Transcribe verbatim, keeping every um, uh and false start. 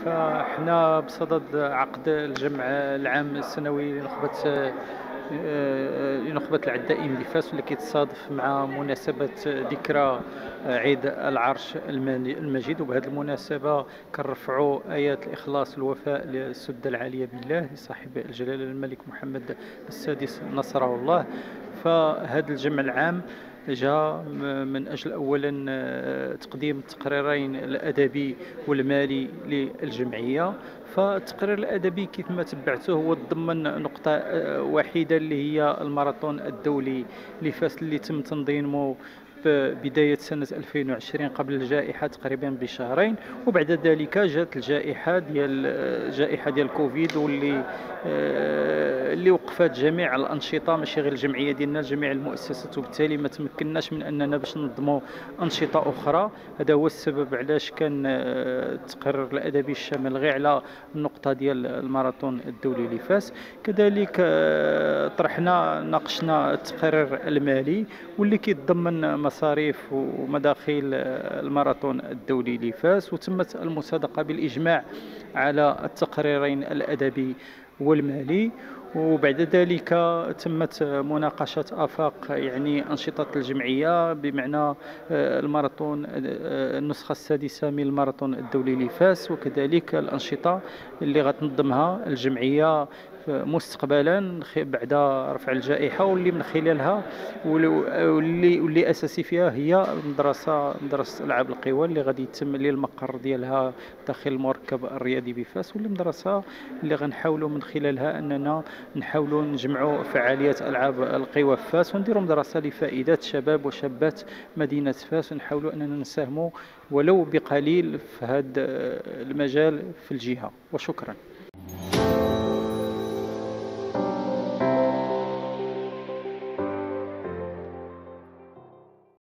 فاحنا بصدد عقد الجمع العام السنوي لنخبة آه، لنخبة العدائين بفاس، واللي كيتصادف مع مناسبة ذكرى عيد العرش المن- المجيد. وبهذه المناسبة كنرفعوا آيات الإخلاص والوفاء للسدة العالية بالله لصاحب الجلالة الملك محمد السادس نصره الله. فهذا الجمع العام جاء م- من أجل أولا آه، تقديم التقريرين الأدبي والمالي للجمعية. فالتقرير الأدبي كيف ما تبعته هو تضمن نقطة آه، وحيدة، اللي هي الماراثون الدولي لفاس اللي تم تنظيمه بداية سنة ألفين وعشرين قبل الجائحة تقريبا بشهرين. وبعد ذلك جات الجائحة ديال الجائحة ديال كوفيد، واللي آه، اللي وقفت جميع الأنشطة، ماشي غير الجمعية ديالنا، جميع المؤسسات، وبالتالي ما تمكناش من أننا باش ننظموا أنشطة أخرى. هذا هو السبب علاش كان آه، التقرير الأدبي الشامل غير على النقطة ديال الماراثون الدولي لفاس. كذلك آه، طرحنا ناقشنا التقرير المالي، واللي كيتضمن مصاريف ومداخيل آه، الماراثون الدولي لفاس. وتمت المصادقة بالإجماع على التقريرين الأدبي والمالي. وبعد ذلك تمت مناقشة آفاق يعني أنشطة الجمعية، بمعنى آه، الماراثون آه، النسخة السادسة من الماراثون الدولي لفاس، وكذلك الأنشطة اللي غتنظمها الجمعية مستقبلا خ- بعد رفع الجائحة، واللي من خلالها واللي واللي اساسي فيها هي المدرسه مدرسه العاب القوى، اللي غادي يتم اللي المقر ديالها داخل المركب الرياضي بفاس، واللي مدرسه اللي غنحاولوا من خلالها اننا نحاولوا نجمعوا فعاليات العاب القوى في فاس، ونديروا مدرسه لفائده شباب وشابات مدينه فاس، ونحاولوا اننا نساهموا ولو بقليل في هذا المجال في الجهه. وشكرا.